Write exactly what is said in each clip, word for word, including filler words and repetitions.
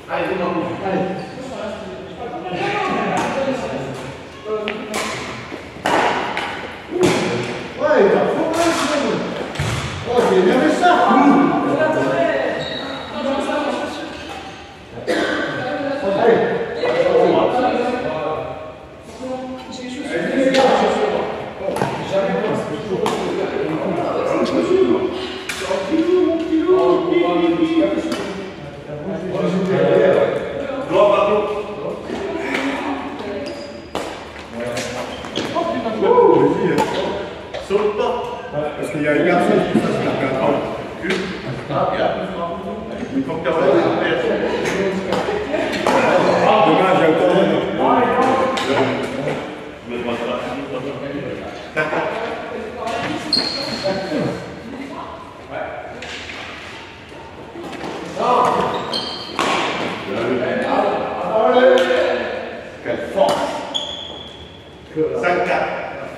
Allez, demain. Allez. Ouais, il va faut pas le. Oh, j'ai énervé ça. Saute pas. Parce qu'il y a une personne qui fasse la carte. Ah, bien. Il faut que tu arrêtes de faire. Demain, j'ai encore un. Je me demande pas. Quelle force. cinq quatre.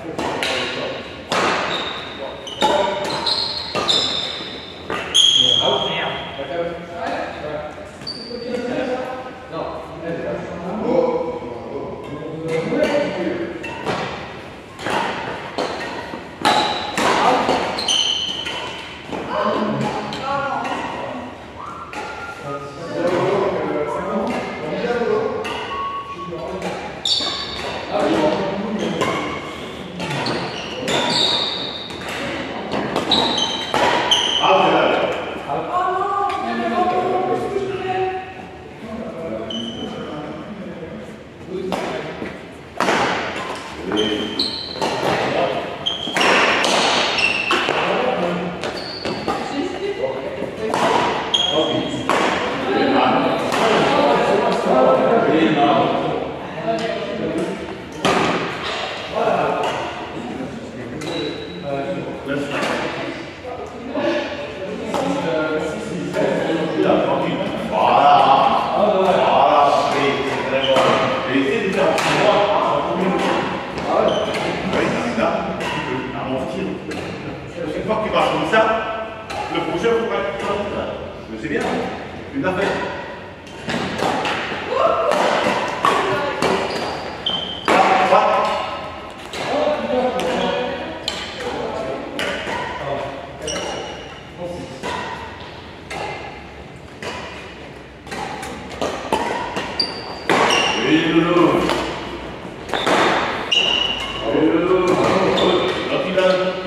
Une fois que tu marches comme ça, le prochain, il faut pas que tu fasses ça. Mais c'est bien, une affaire. Oui, loulou. Oui, loulou. Donc il va...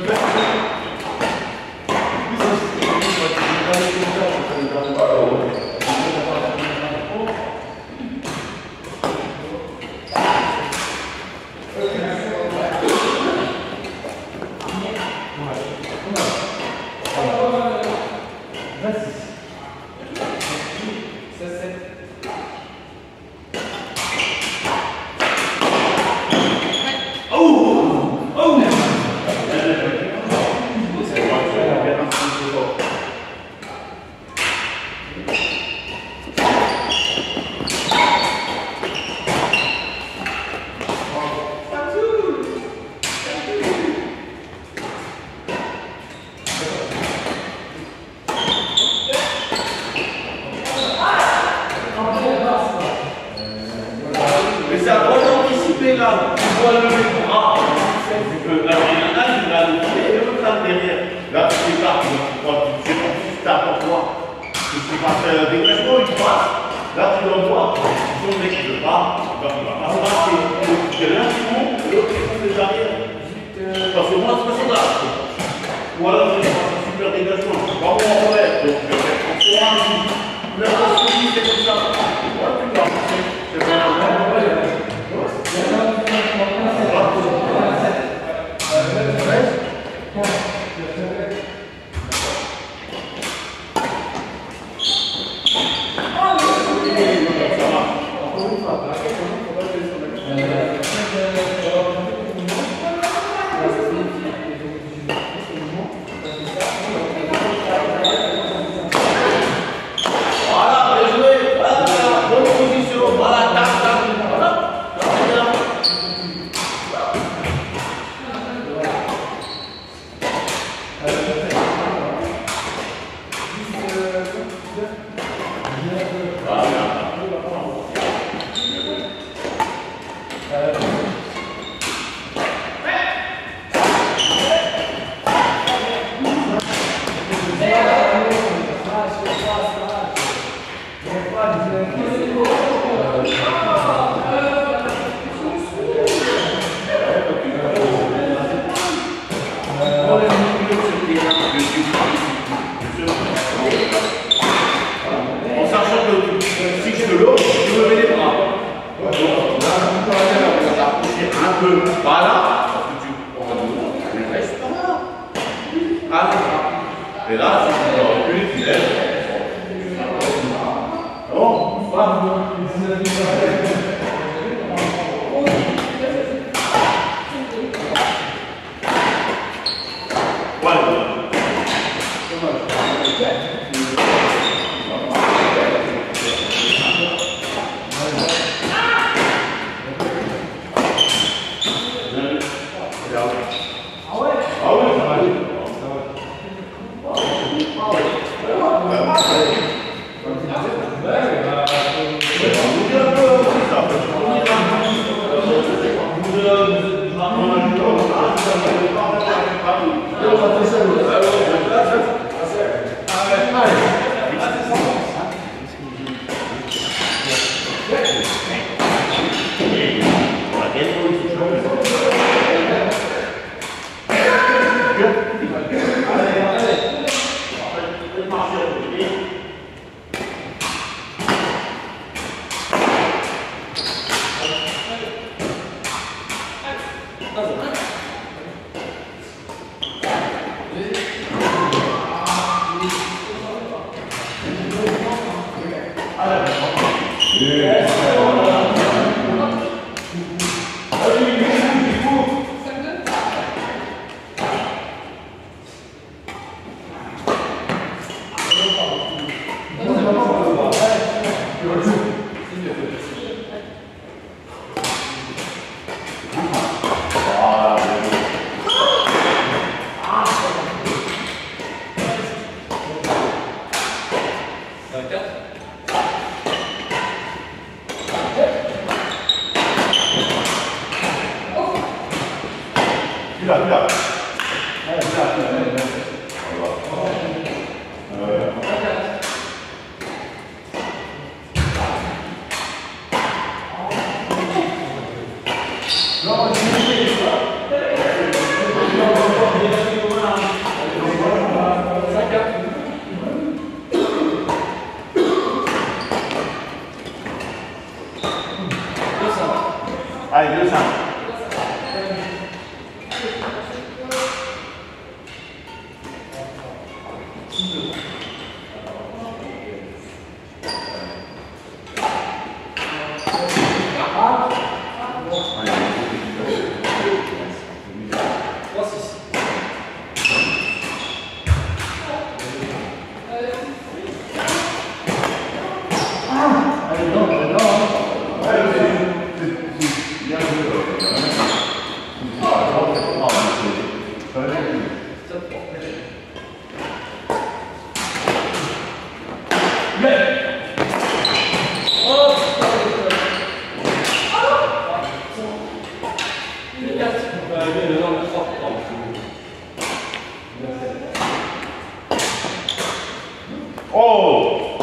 Mais c'est à droit d'anticiper là, tu dois lever le bras. C'est que là, il y en a un qui va le pied et l'autre là derrière. Là, tu sais pas, tu sais pas si tu tapes en toi. Tu sais pas faire un dégagement, il passe. Là, tu dois voir. Si on met le bras, il va pas se passer. Il y en a un qui monte, l'autre qui monte les arrières. Parce que moi, c'est pas ça. Ou alors, je vais faire un super dégagement. Je vais pas voir en l'air. Donc, je vais faire un point. La possibilité, c'est comme ça. Voilà, tu vas passer. C'est bon. Voilà, En sachant que si je fais l'autre, je me mets les bras. Donc là, on va t'approcher un peu par là. Tu restes par là. Ah, et là, si tu vas reculer, tu lèves. Bon, voilà. Allez, deux, cinq. Oh!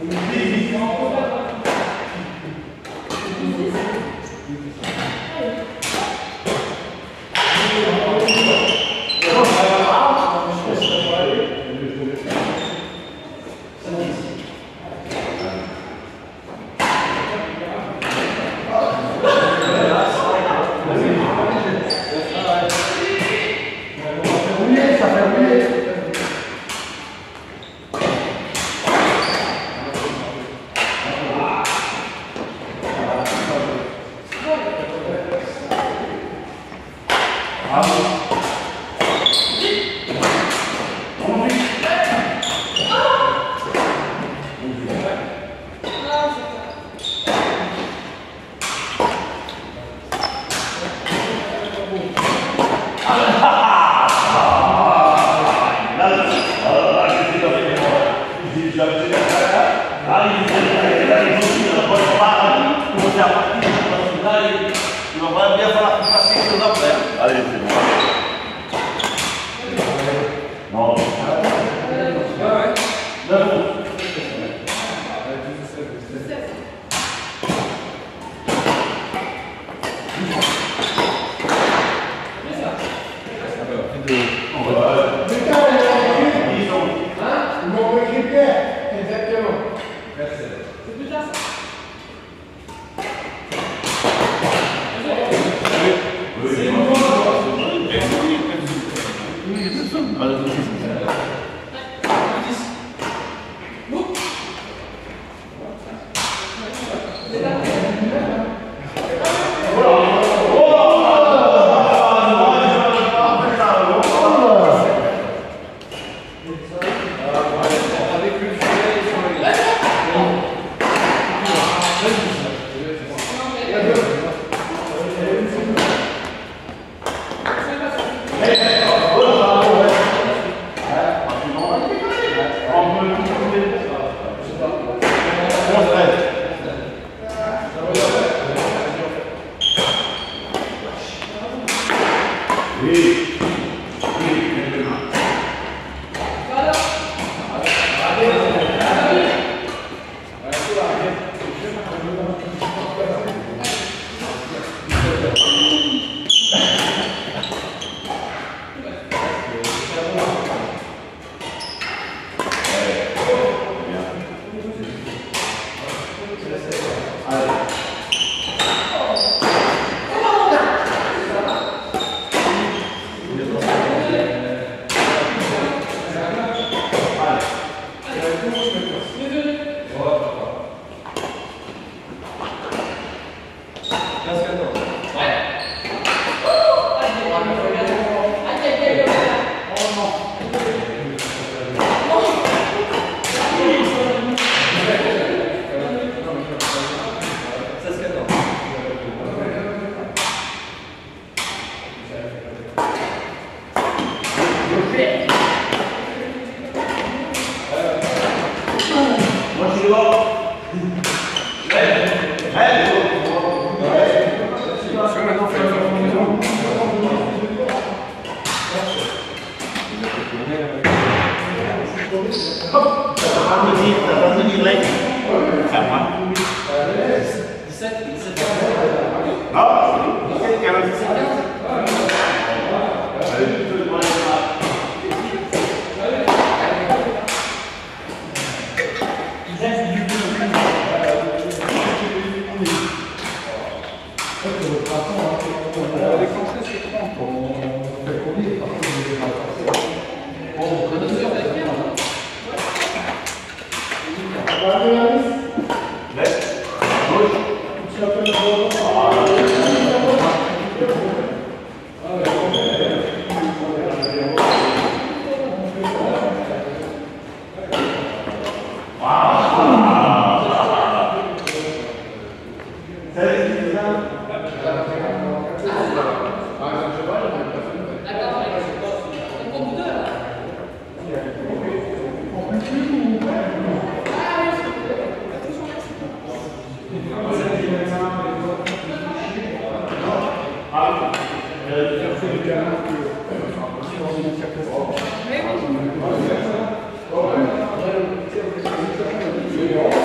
Allez, c'est bon. Non. Thank you.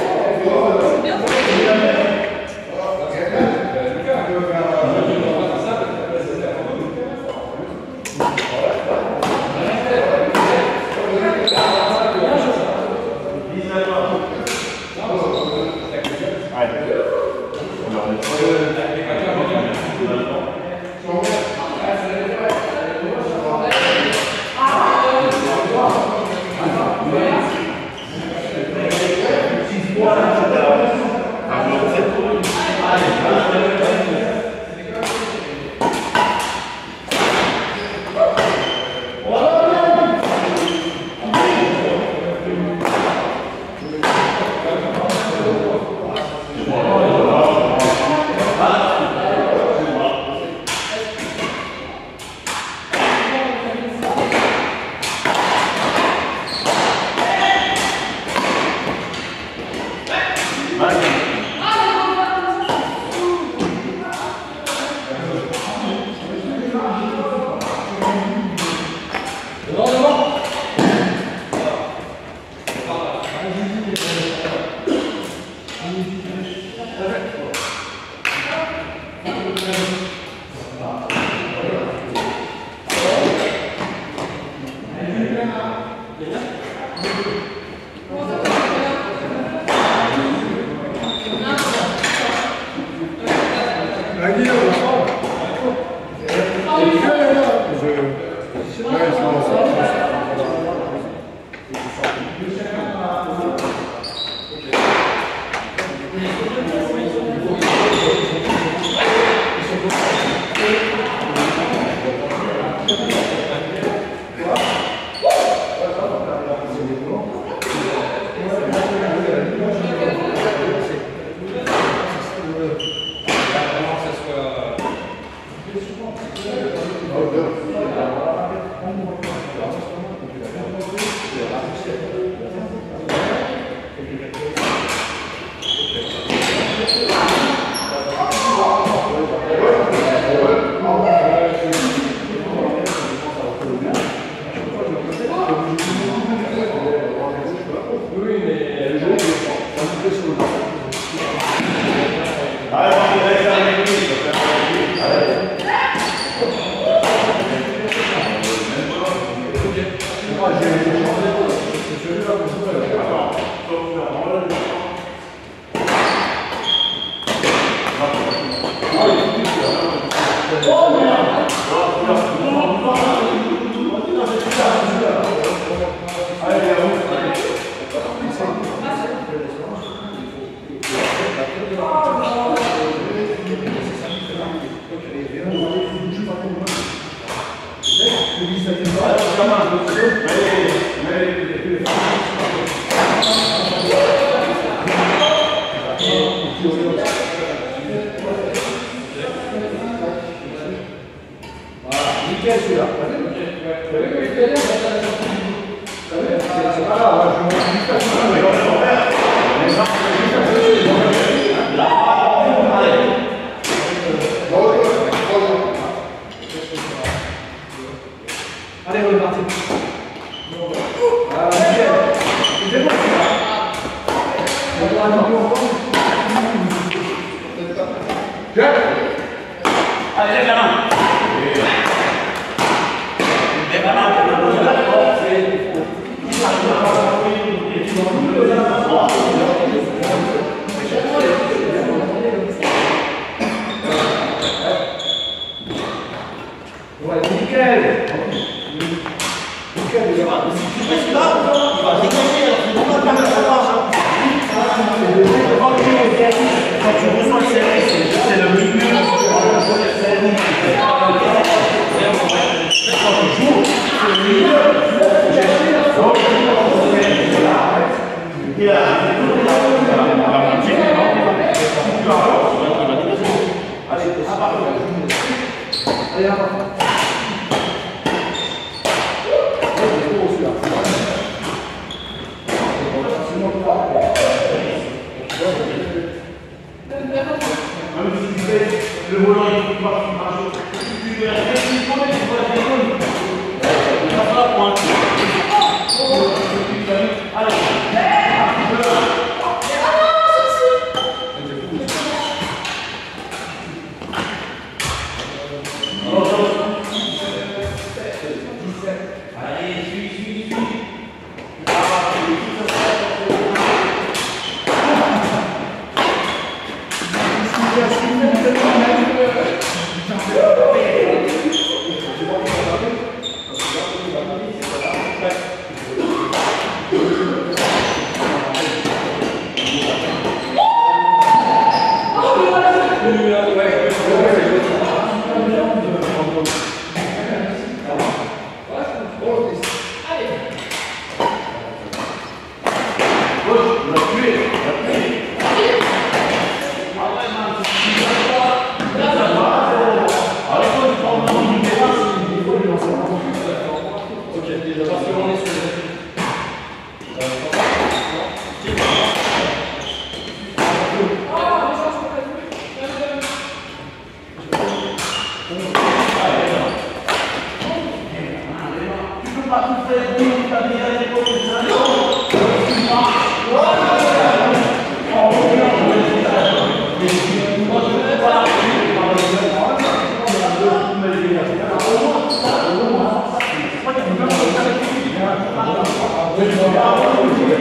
Allez, on est parti. Voilà, nickel. C'est bon, c'est ça. On va aller encore. Allez, lève la main. Lève la main. Ouais, nickel. Nickel, les gars. C'est là, il va dégager. Quand tu reçois le service, c'est le milieu. Quand tu joues, c'est le milieu. Il a la moitié. Allez, allez, allez. Le volant est pas tu veux rester une fois, tu vois la téléphone. Tu vas pas prendre. Allez. Allez, suis, suis, suis. Thank you.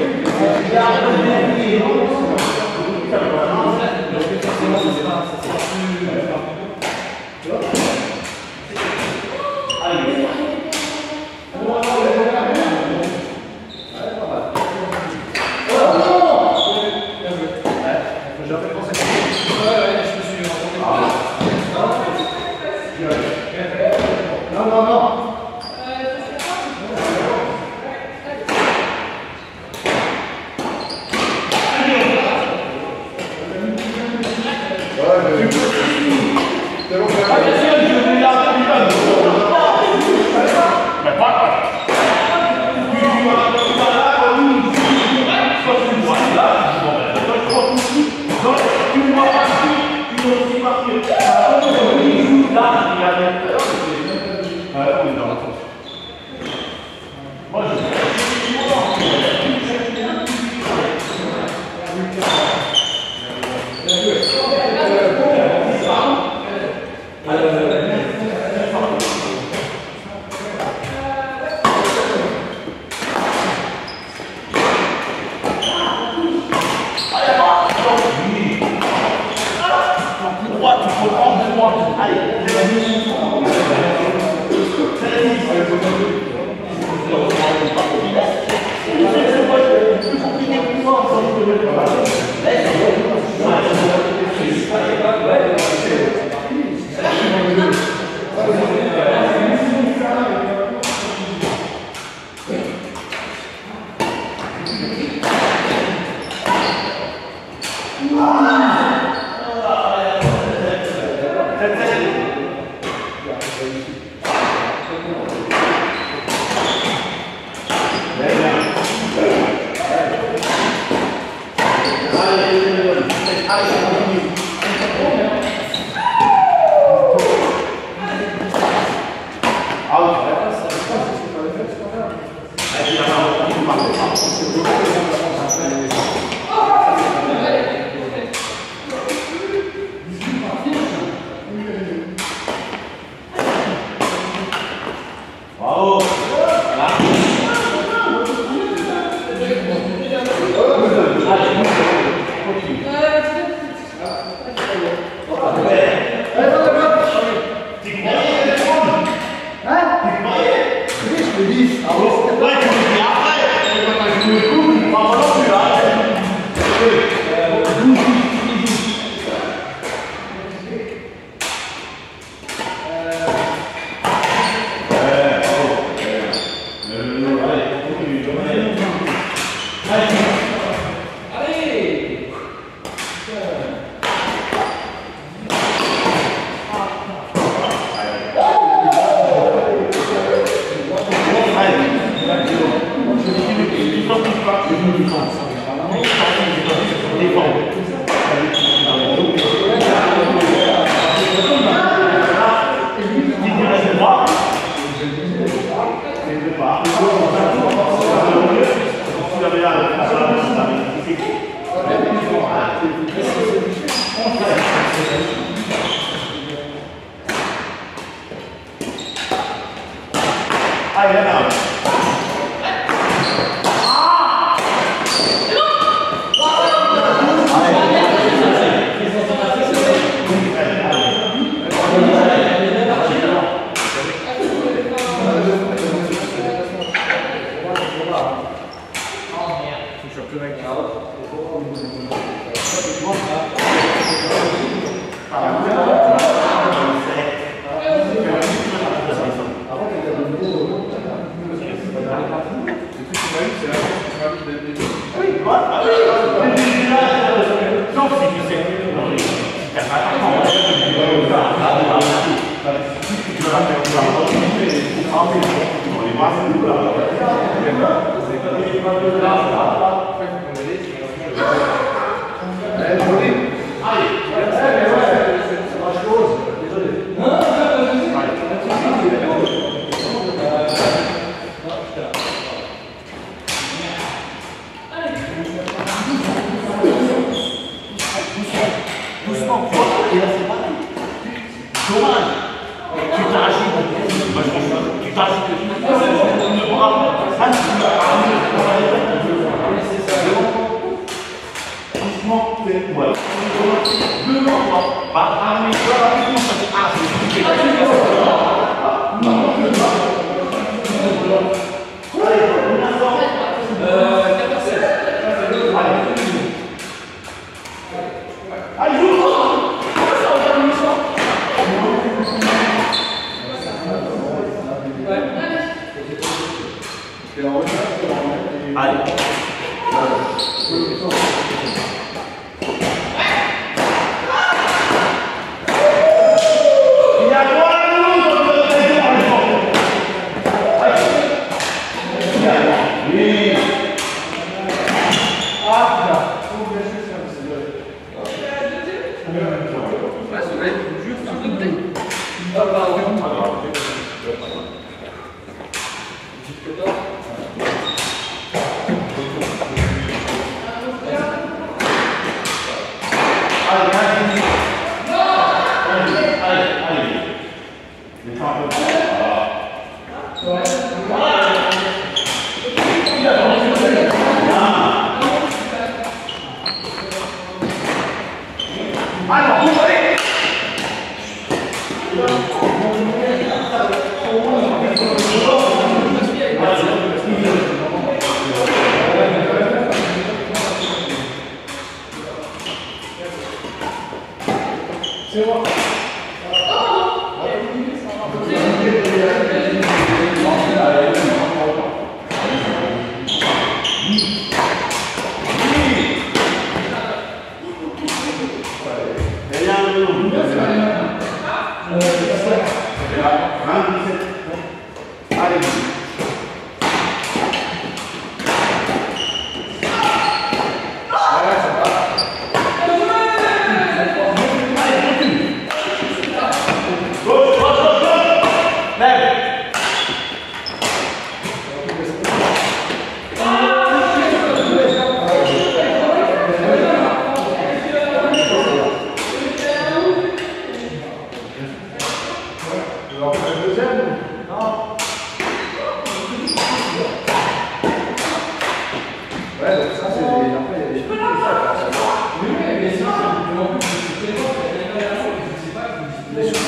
Ouais, donc ça, c'est. Après, il y a des trucs comme ça. Oui, mais ça, c'est en plus, c'est tellement. Je sais pas, je sais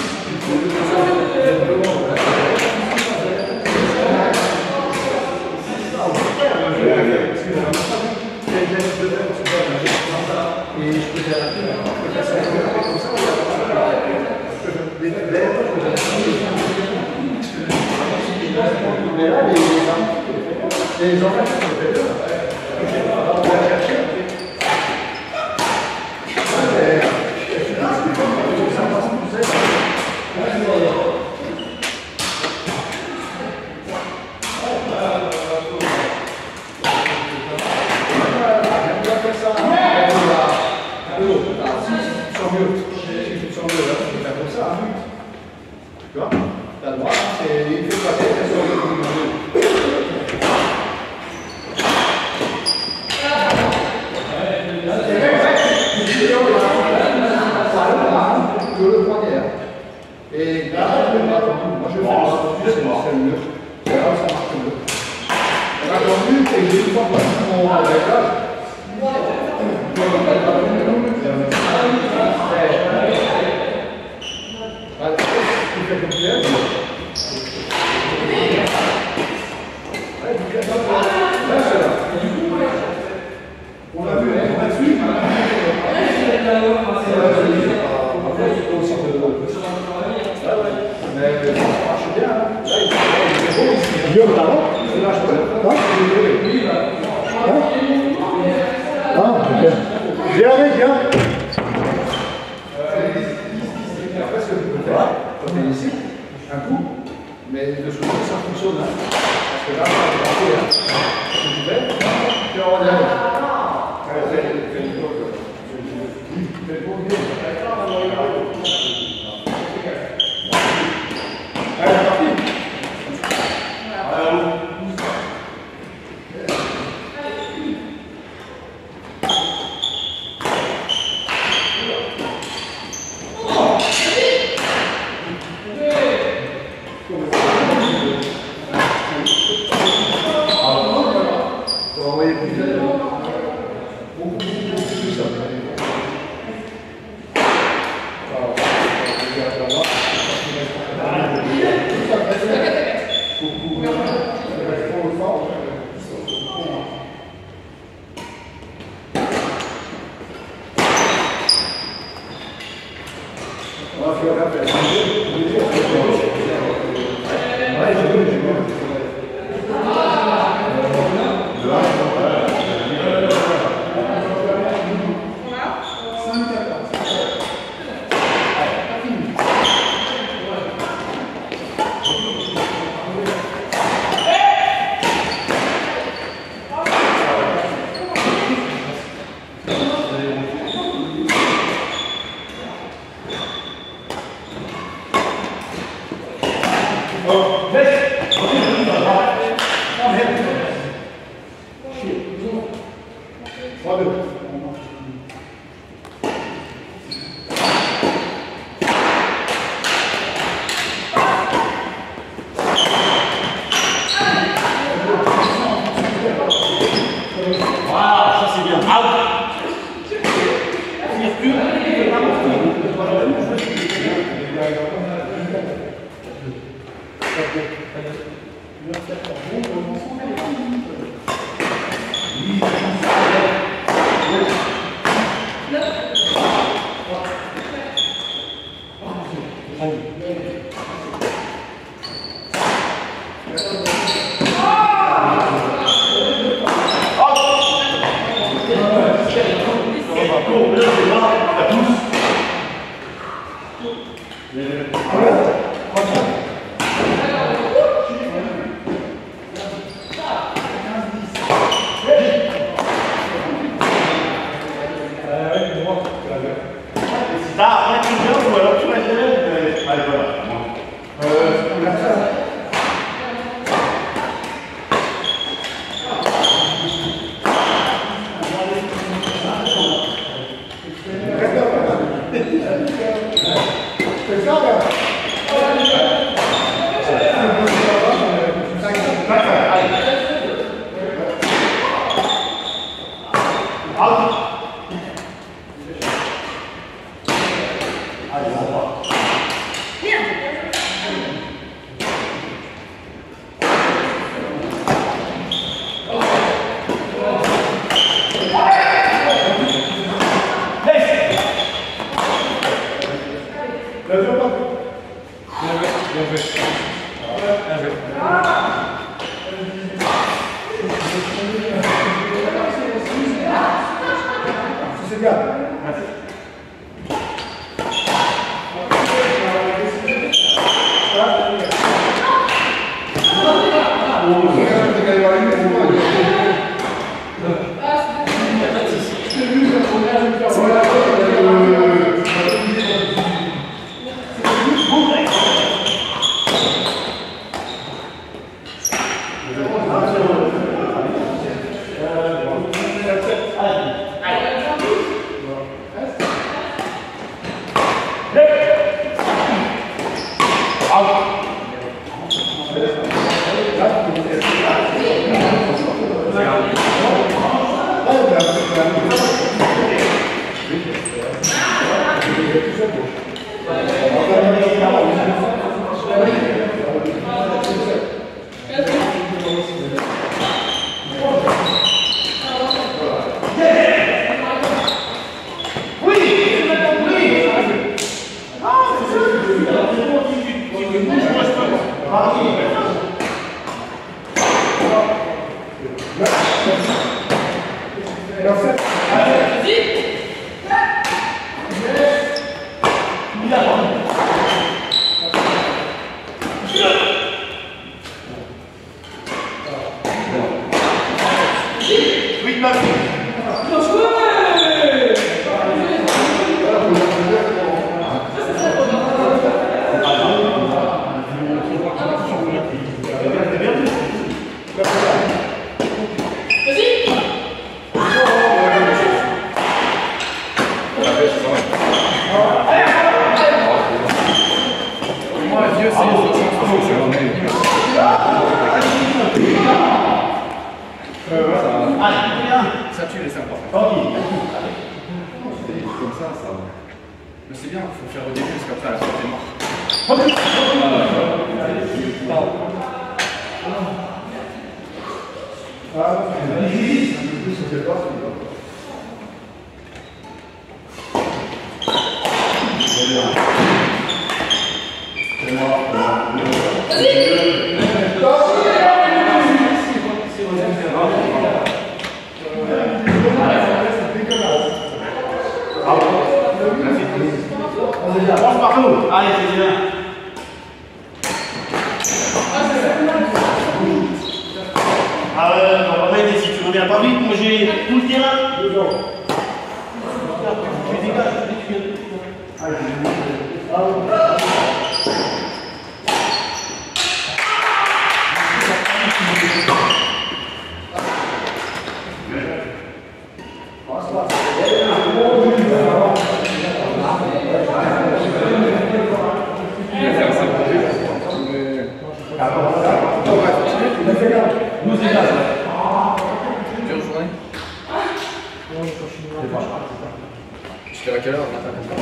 et je peux faire comme ça, les lèvres, mais là, les les enfants, je peux faire on va chercher. Tu vois, la droite, c'est il fait passer la sur le le poignet. Et là, moi je fais pas, c'est le mieux. C'est là où ça marche mieux. On a entendu et j'ai une fois passé mon réglage. On a vu, on a dessus. Mais ça marche bien. Guillaume, t'as là? Ah, ok. Viens avec, viens. Après, ce que tu peux faire, quand tu es ici, un coup, mais de souci, ça fonctionne. Hein. Parce que là, ça va passer. Hein. Ce que tu fais, tu en reviens. Fais le tour. Fais le tour. Allez, c'est parti. Alors. Ça tue les sympas. Comme ça, ça. Mais c'est bien, il faut faire au début, parce qu'après, à la fin, t'es mort. Allez, c'est bien. Ah ouais, on va pas aider si tu reviens pas vite, moi j'ai tout le terrain. Tu dégages, tu Je fais à quelle heure le matin comme ça?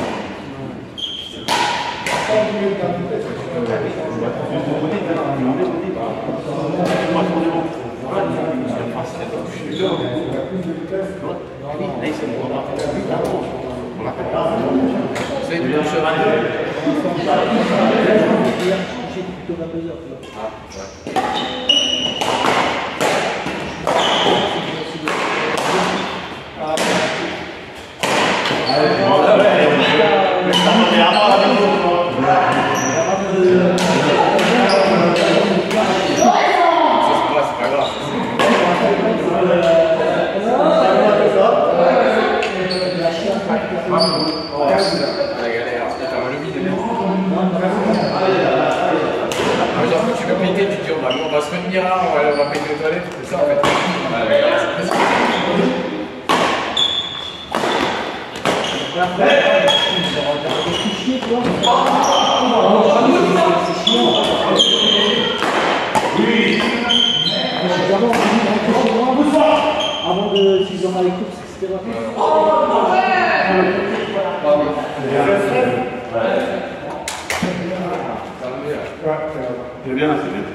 Tu veux péter, tu dis on va, on va se retenir là, on va, on va péter les toilettes, c'est ça en fait. Avant de s'ils en les courses. C'est bien, c'est bien.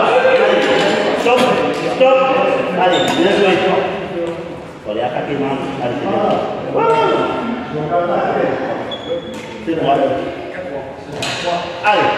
Stop. Allez, bien joué. Pour les attaquer dans C'est droit. Allez.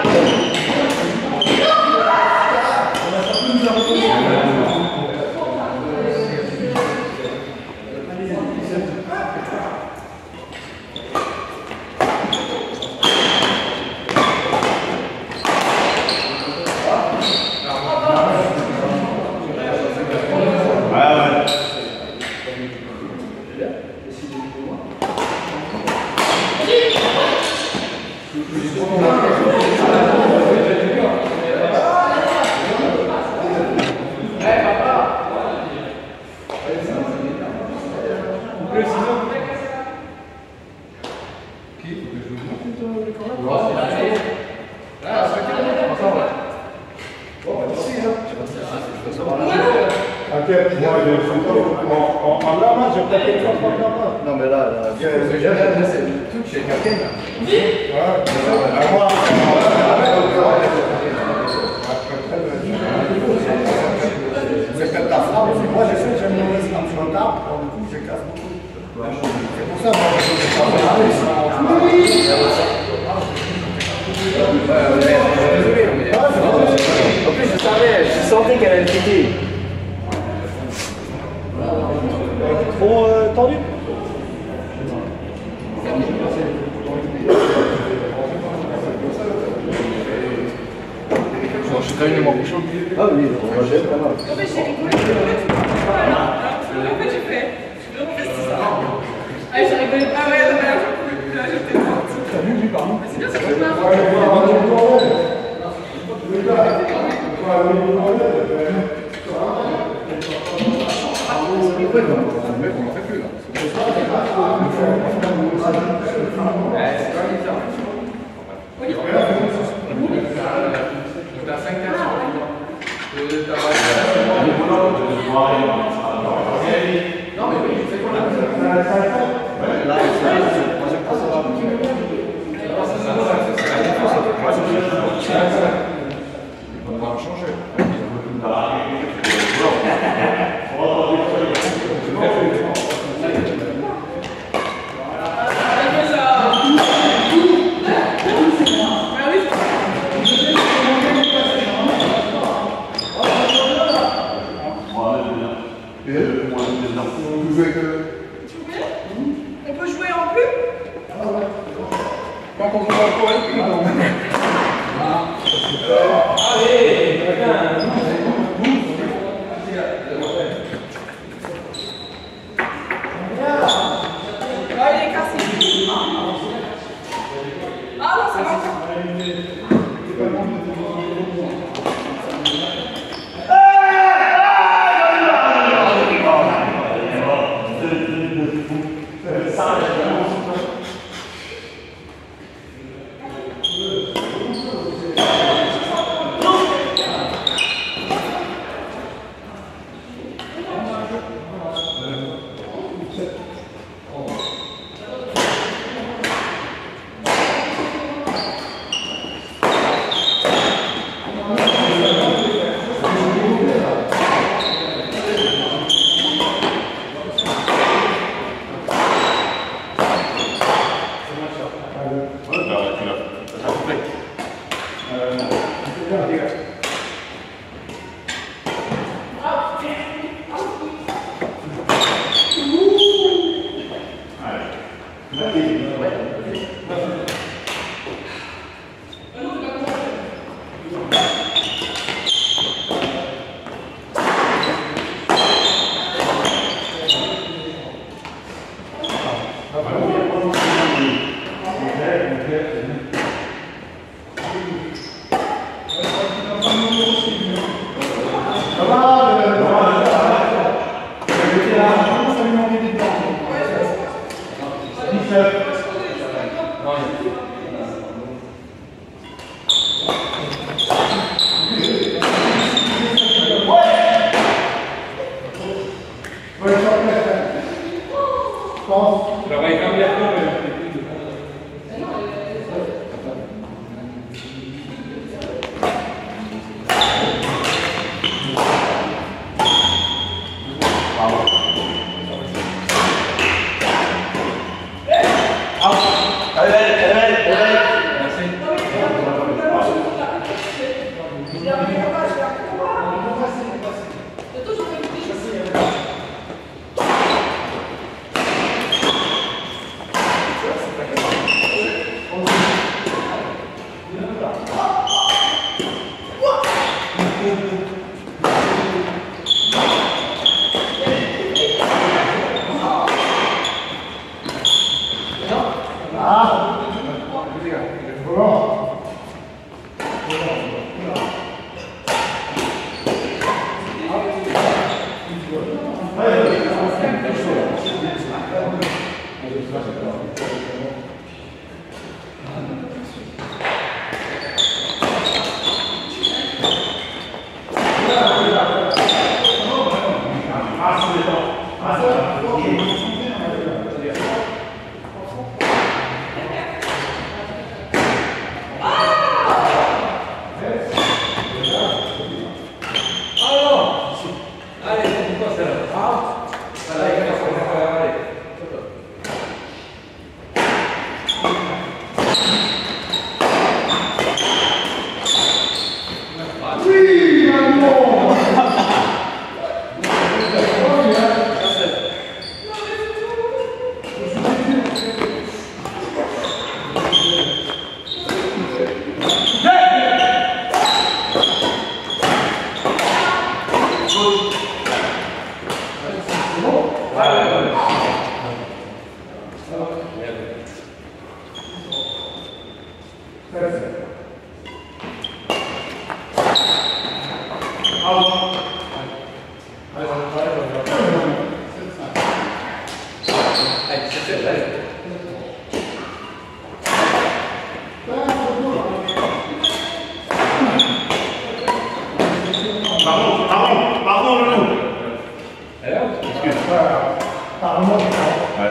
T'inquiète, moi je suis en main, je peux quelque chose en main. Non mais là, là, c'est le truc chez quelqu'un. C'est comme ta frappe, moi je sais que j'aime une mauvaise frappe sur un table, pour le coup je casse beaucoup. C'est pour ça que moi je fais ça. En plus je savais, je sentais qu'elle allait péter. Trop euh, tendu? Je suis quand même moins chaud. Ah oui, on va gérer pas mal. Non mais j'ai rigolé, voilà. Alors, en fait j'ai fait, je vais refaire ça. Ah j'ai rigolé, ah ouais, non mais là je pouvais plus, là j'étais morte. T'as vu, lui pardon? C'est bien, c'est que je m'arrête. Le mec, on n'en fait plus là. T'as cinq quatre sur non mais oui, c'est quoi là? Là, on va changer. On peut jouer en plus? Quand on joue encore avec lui, non. Allez, quelqu'un. Ah il est cassé. Ah non ça va. Travaille comme la cour. Pardon, pardon, pardon, Loulou. Excuse. Pardon. Ouais.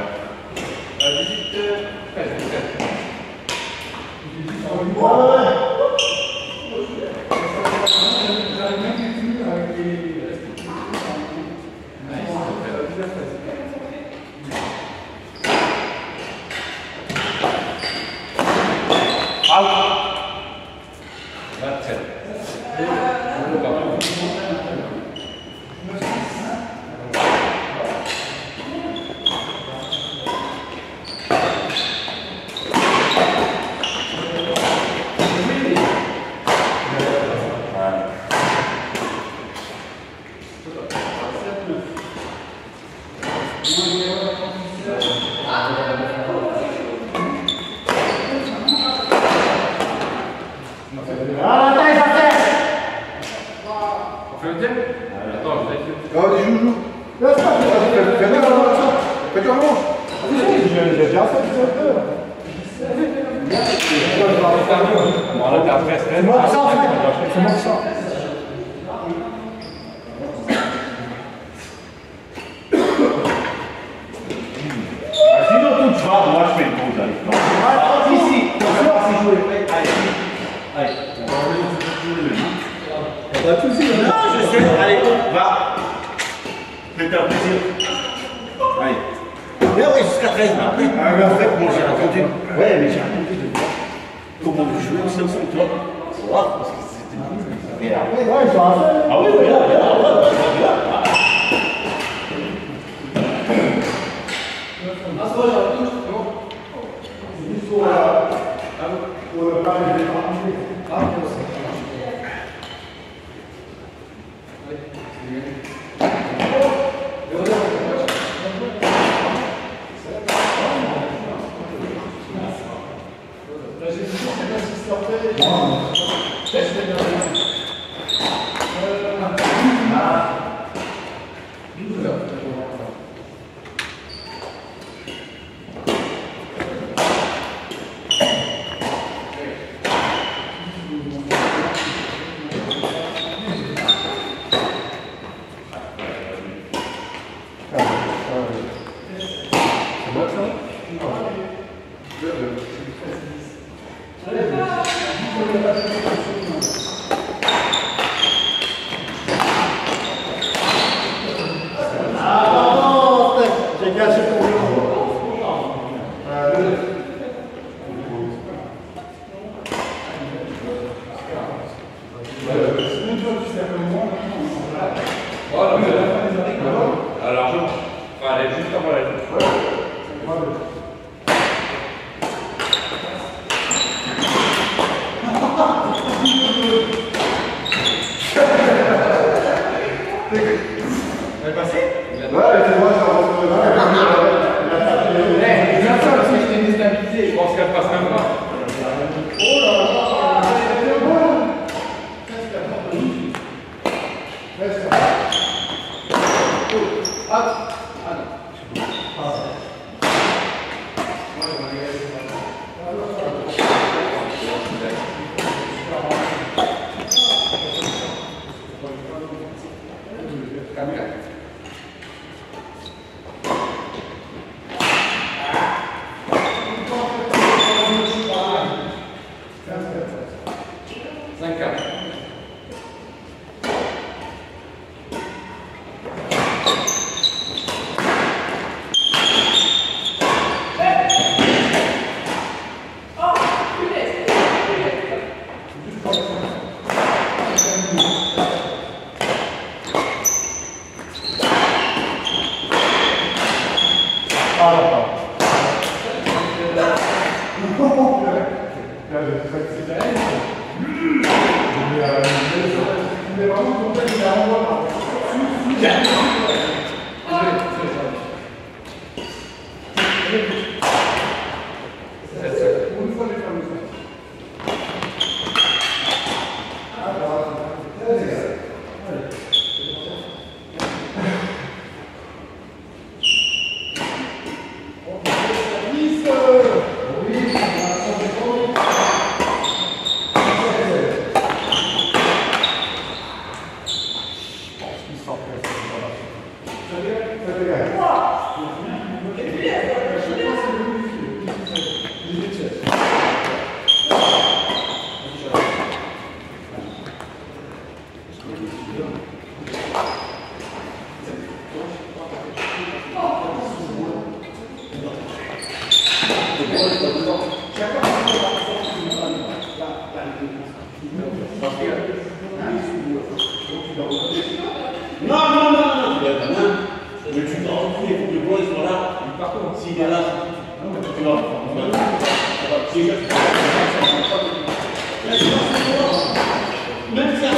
Oh, des joujoux. Fais-le dans le sang. Fais-le dans le sang. J'ai déjà fait du jeu. C'est moi qui sens, frère. C'est moi qui sens. Sinon, tout tu vas, moi je fais une pause. Allez. Ah, ici. C'est joué. Allez. On va tous y aller. Non, je sais. Allez, va. Fais-toi un plaisir. Allez. Mais oui, jusqu'à treize, mais après. Ah, mais en fait, moi j'ai raconté. Ouais, mais j'ai raconté de voir comment vous jouez aussi ensemble, toi. Pour voir, parce que c'était. Et après. Ouais, ils sont à faire. Ah oui, oui, là, là, là, là, là. Pour le pas, je vais pas. J'ai gâché ton jeu. Alors, je vais aller juste avant la ligne. Ouais, c'est moi, j'ai rencontré Eh, bien ça parce que je t'ai déstabilisé. Je pense qu'elle passe même pas. Oh là là. Non, non, non, non, tu lèves la main, mais tu t'en fous, les coups de bois, ils sont là. S'il est là, tu vas. Même si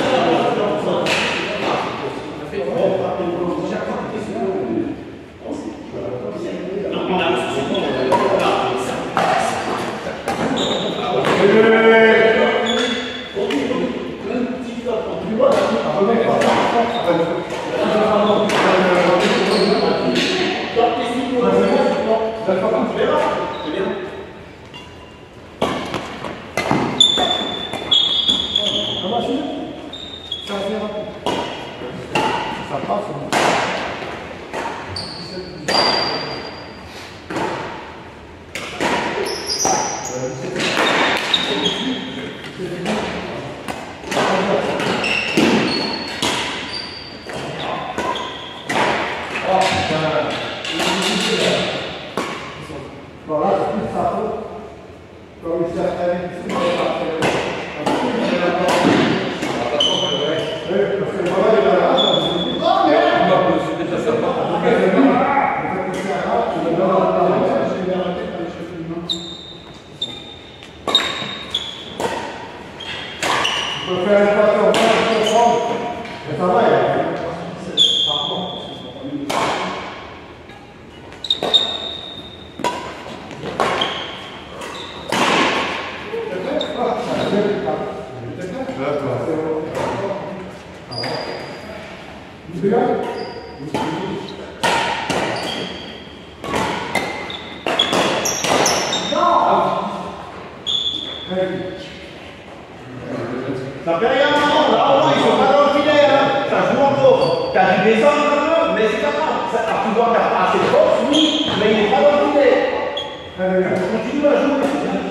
ça fait rien, non, là au moins ils sont pas dans le filet, hein. Ça joue encore. T'as dû descendre un peu, mais c'est pas grave. Ça, à pouvoir t'as pas assez de force, oui, mais il n'est pas dans le filet. Continue à jouer.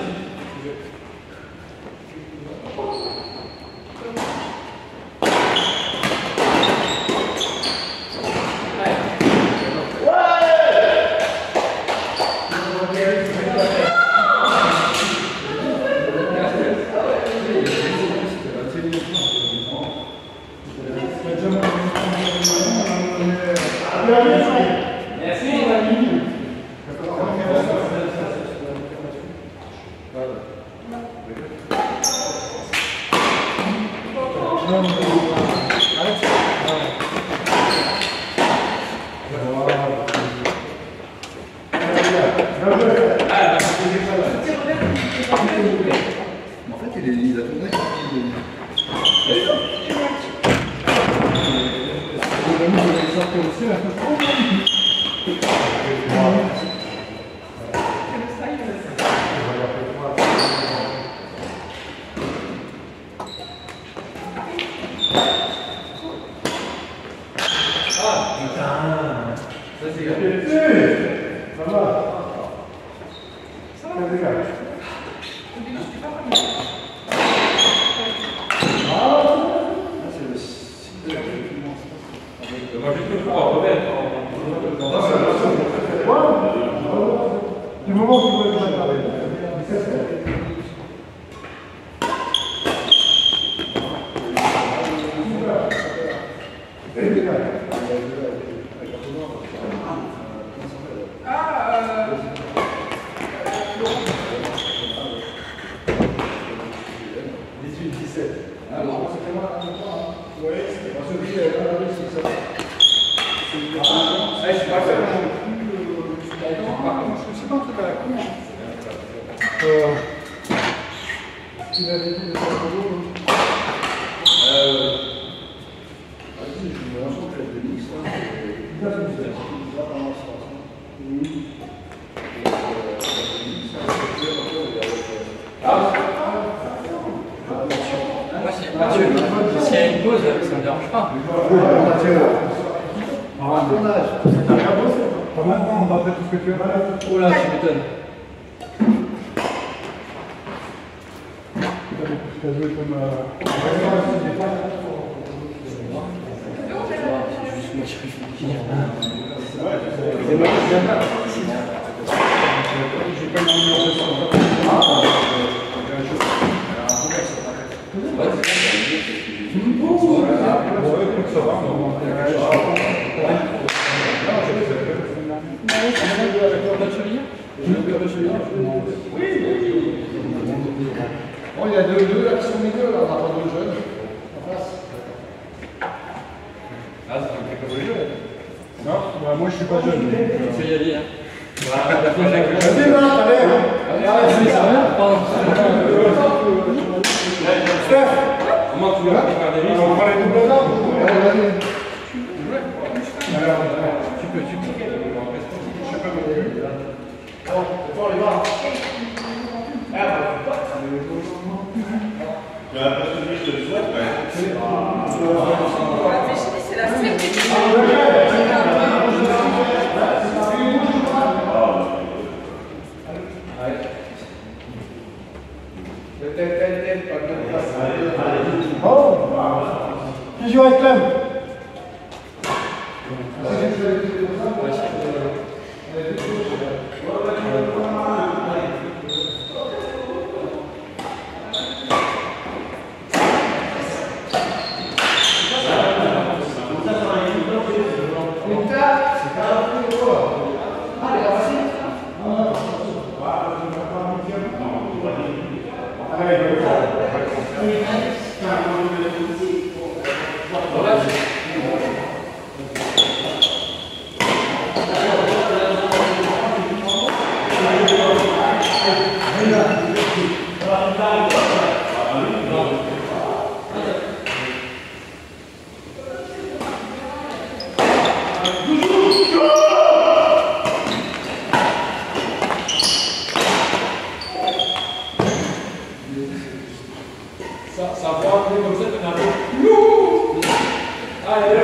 Du moment où tu veux le faire, S'il y a une pause, ça me dérange pas. Maintenant, on va faire tout ce que tu veux. Oh là, tu m'étonnes. Tu as joué comme... C'est moi qui viens pas. J'ai pas mis en Bon, il y a deux, deux là qui sont milieu, là, on n'a pas deux jeunes. En face. Ah, c'est un peu comme le jeu. Non, bah, moi je suis pas jeune. Tu sais y aller, hein. Voilà, la fois avec le Vas-y, Marc, allez. Allez, allez, c'est ça. Steph, Comment tu vas faire des on prend les doubles là. Allez, allez. Tu peux, tu peux. Je sais pas non plus. Bon, fort les bras. J'ai l'impression que je te le souhaite, ouais. C'est la seule qui Tête, tête, tête, pas de place. Oh, qui joue avec Clem? Ça, ça va un peu comme ça, t'en as un peu. Youhou! Allez,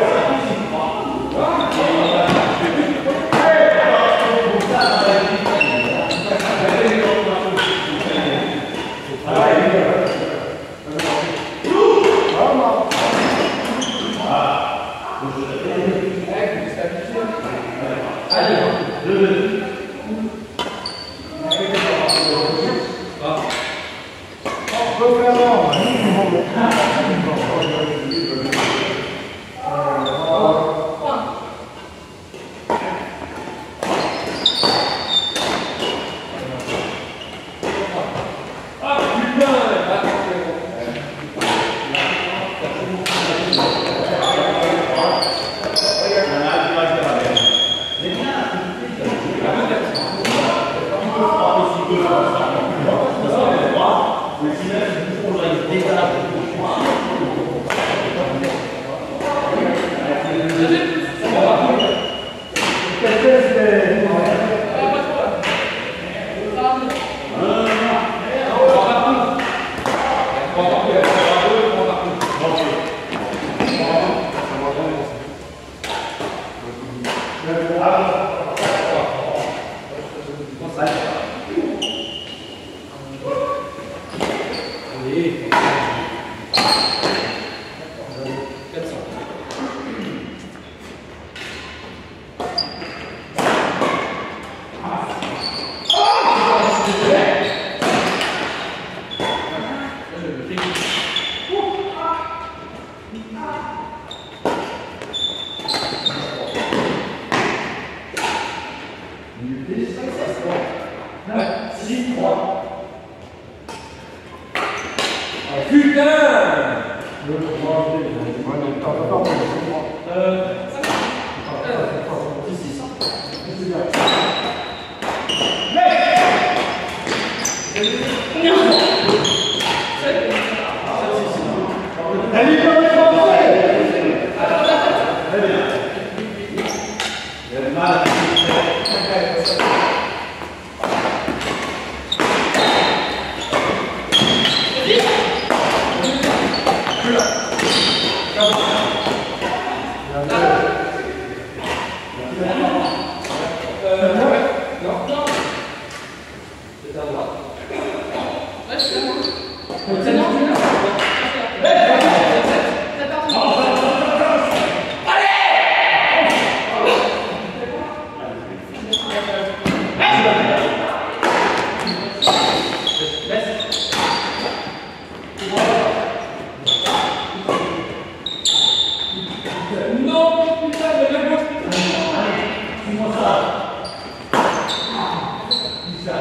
Ça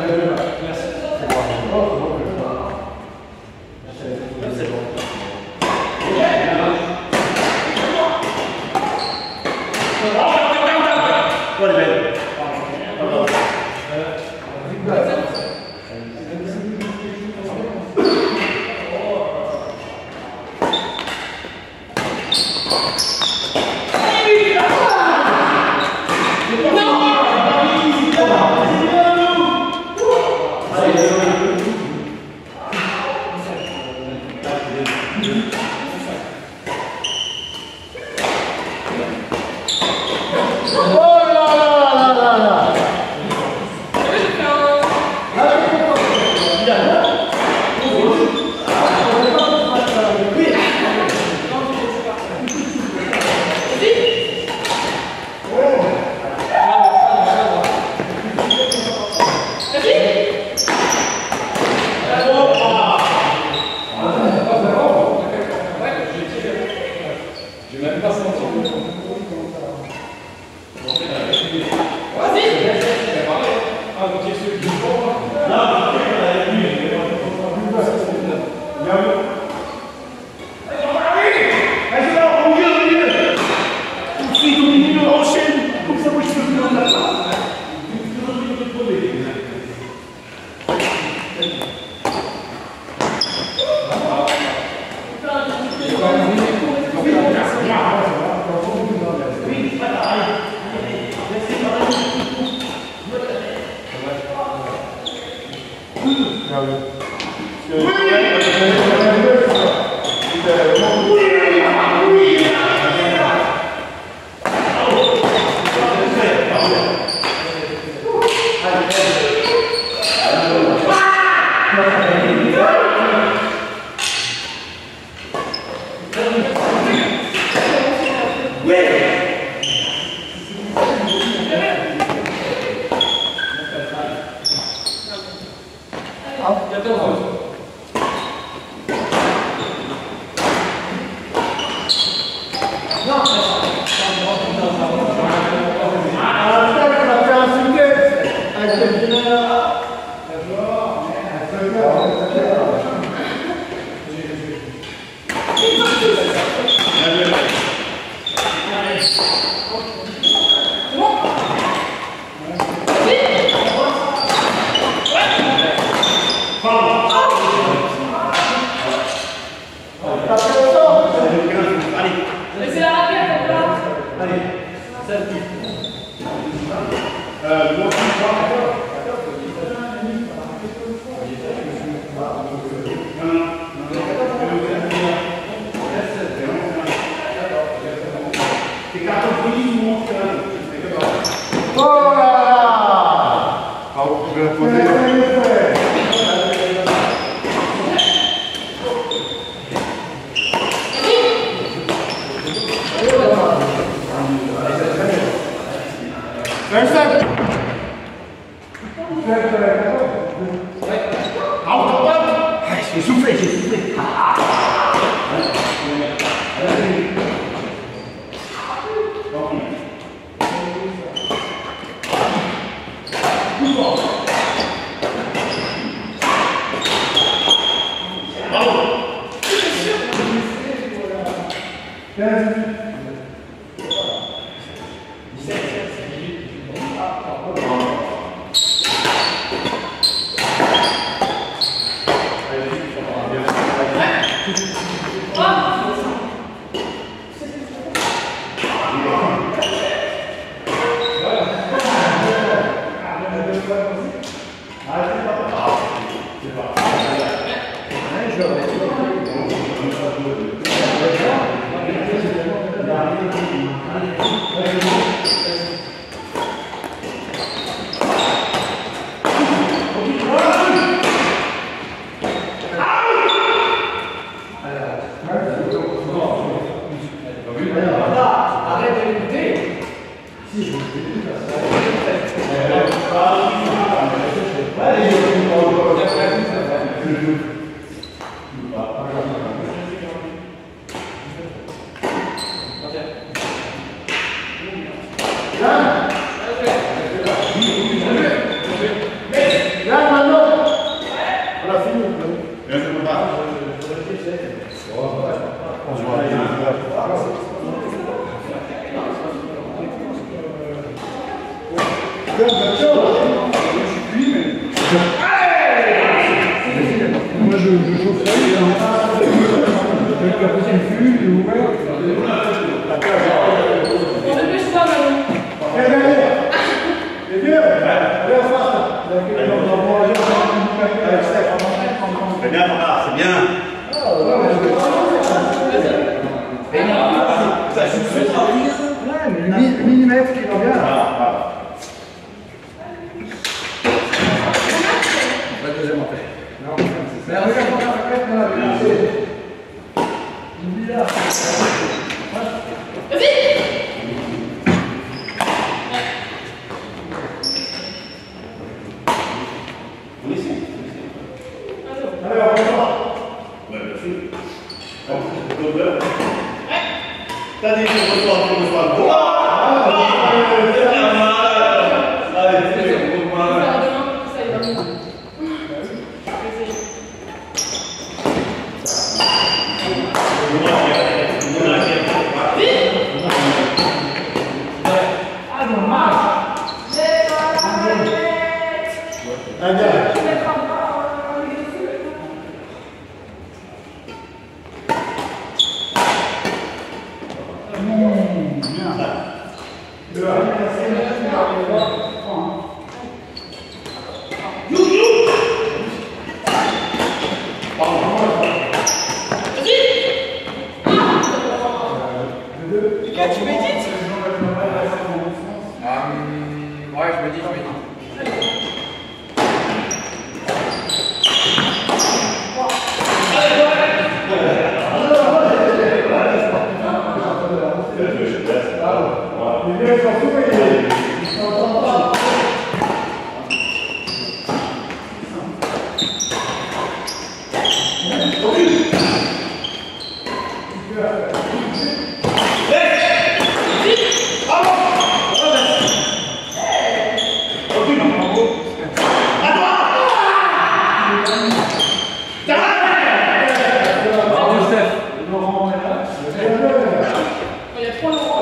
Ok. Moi je, je chauffe ça, avec la deuxième fût, il est ouvert. On dépêche pas, Manon. Allez, allez, les vieux, allez en face là. C'est bien, Bernard, c'est bien. Le millimètre qui va bien. La deuxième après. Non, mais regarde, regarde, regarde, oublie là. Vas-y. Oui, c'est. Allez, on va voir. Ouais, bien sûr. T'as dit que je reçois pour le soir. Tu médites? Euh, ouais, je me dis, je me dis. Il y a trois euros.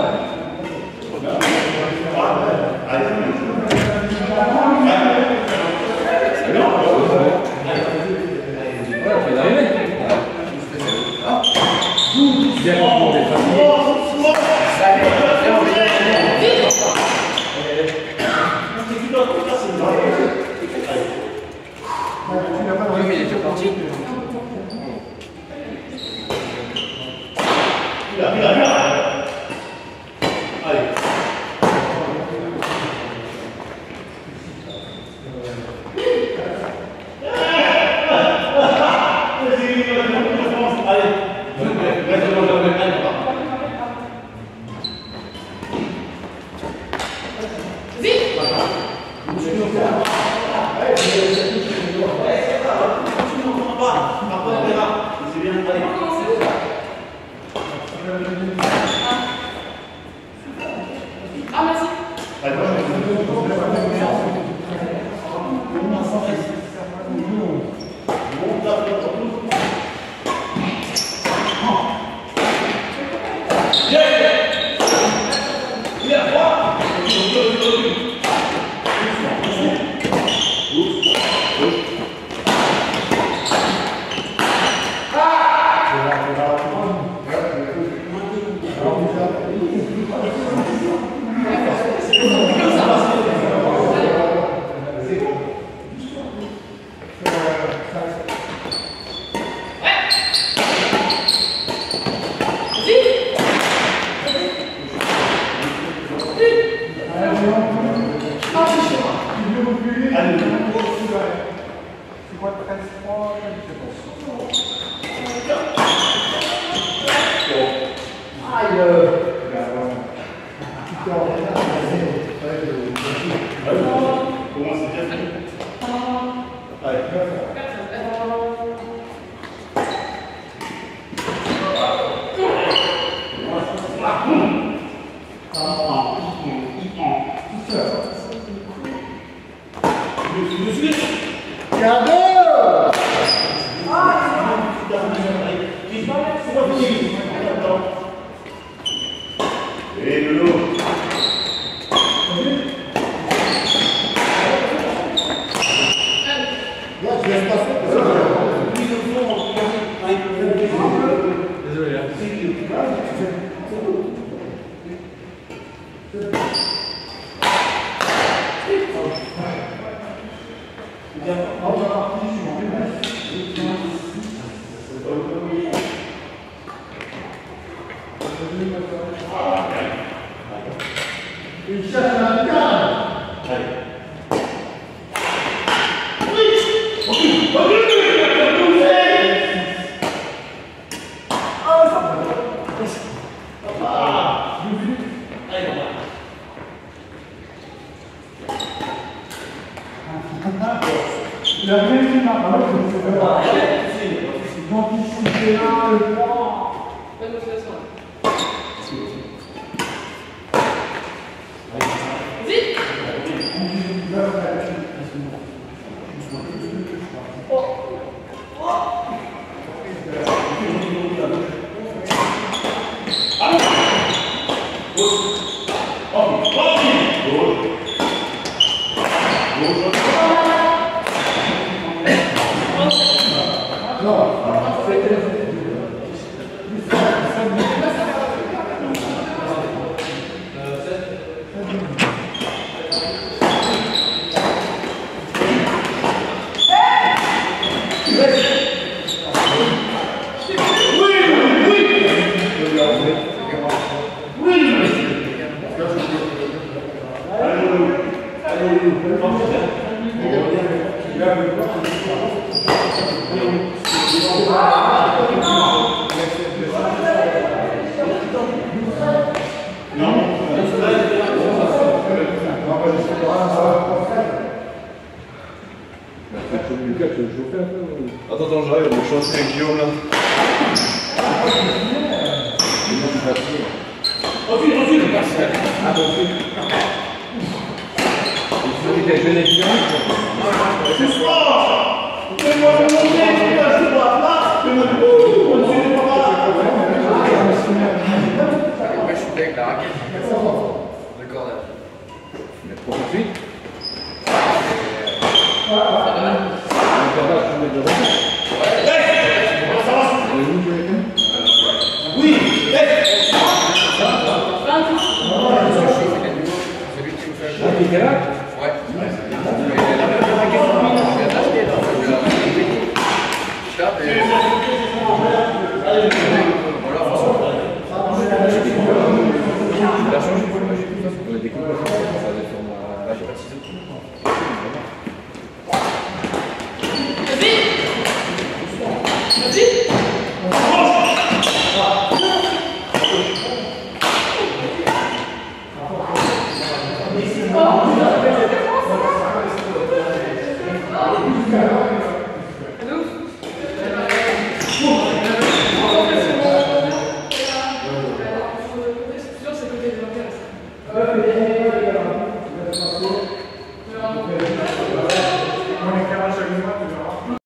Oui, mais il est déjà parti. Là, là, là. Allez. Ah, merci. Cadeau! Ah, Il cherche la garde. Il a rien fait mal, alors je ne sais pas. Donc il s'est là, le point. Vite. Attends, attends, j'arrive, je suis avec Guillaume là. Refile, refile. Ah, bon, oui. Il faut que tu C'est fort. Fais-moi le monter, je dois là. Fais-moi le coup, on ne suit pas là. Moi, je suis avec la raquette. Le corner. Mais pour tout de suite. Oui, Ah, t'es là?